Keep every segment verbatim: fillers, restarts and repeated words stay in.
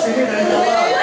الشهيد عند الله.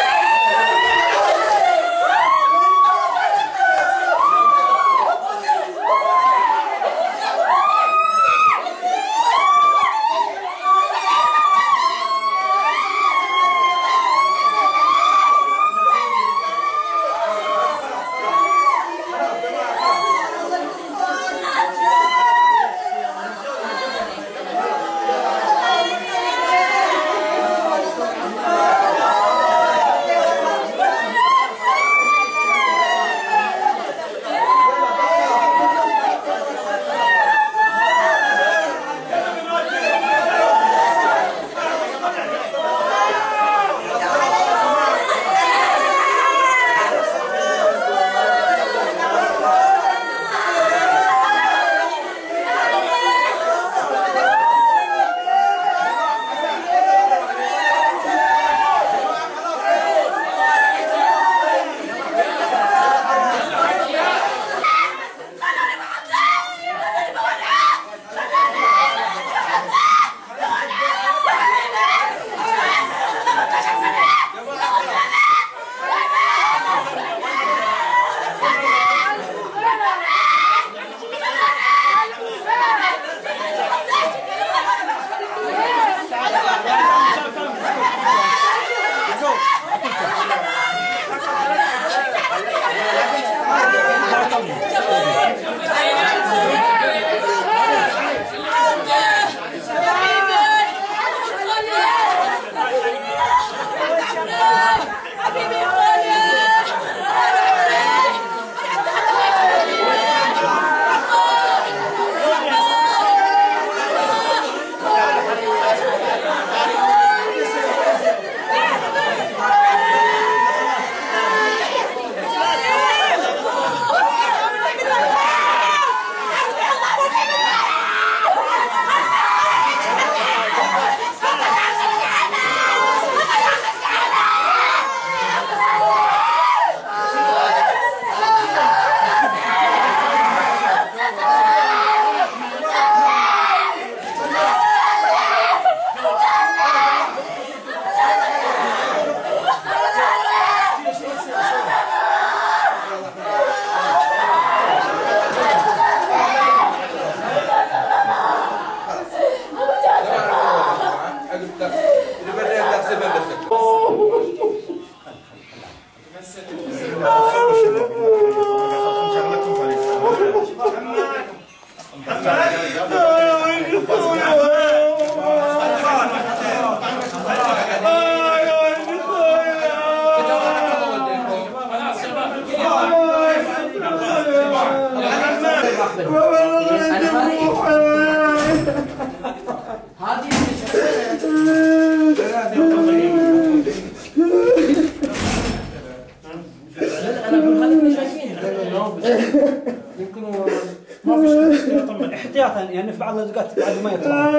احتياطا يعني في بعض الاوقات بعد ما يطلع.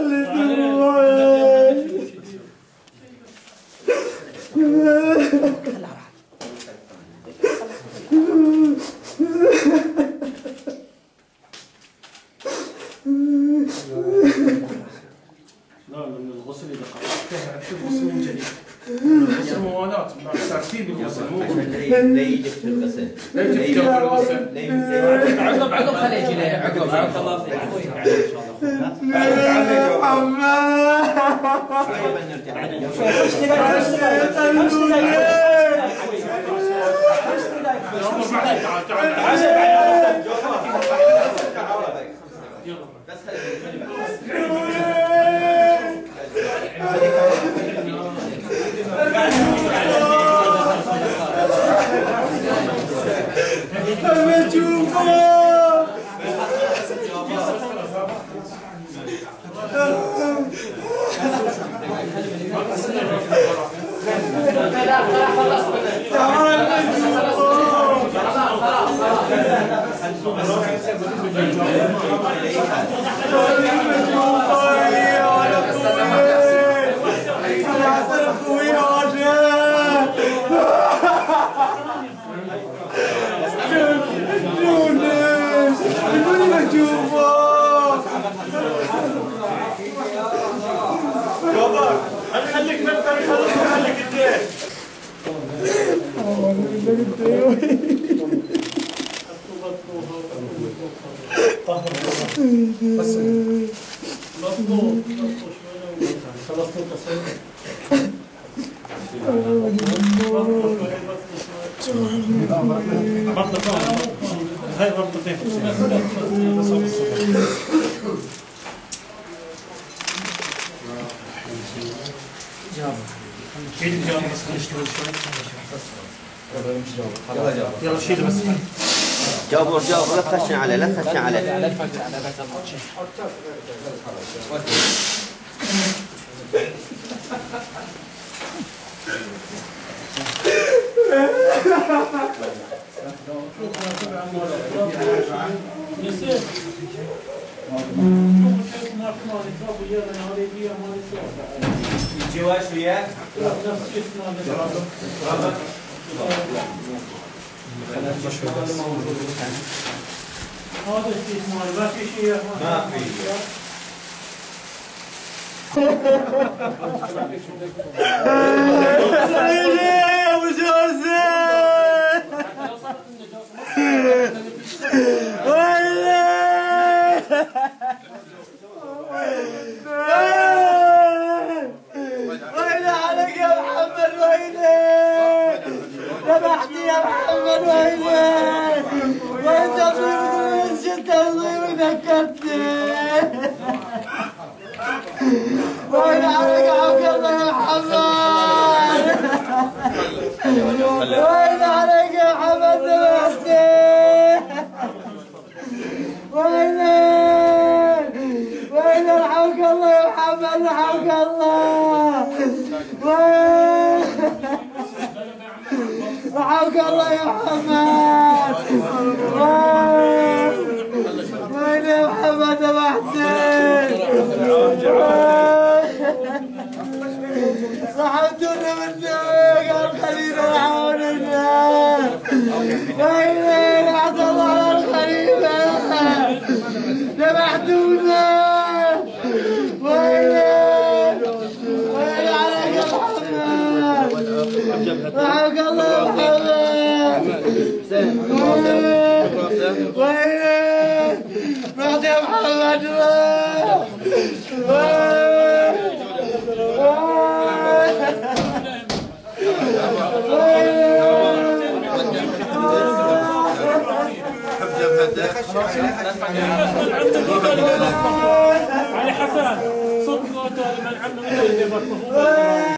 لا لأن الغسل إذا قرأت شوف غسل من جديد. الغسل موالاه مع ترتيب الغسل مو لا يجف في الغسل. لا يجف في الغسل. عقب عقب خليه يجي له عقب بارك الله فيك أخوي تعال إن شاء الله. محمد. خليك نبدا نخلص وخليك بس مطلوب خلصتوا تصوير بطل هاي بطلتين يلا شيل بس جاوبوا جاوبوا لا تخشن عليه لا تخشن عليه لا تفكر على بس الجواش وياك؟ هذا الشيء ما في شيء ما في يا ابو جوزي ويلي عليك يا محمد ويلي ذبحتني يا محمد ويلي وانت طيب شلت وطيب ذكرتني ويلي عليك عبد الله يا محمد ويلي عليك يا محمد ذبحتني ويلي ويلي رحمك الله يا محمد رحمك الله رحمك الله يا محمد ويلي يا محمد ذبحتني صحبتونا منك يا الخليفة رحمونا ويلي لعنة الله على الخليفة ذبحتونا ويلي ويلي عليك يا محمد رحمك الله يا محمد ويلي رحت يا محمد علي حسن صوت من عمه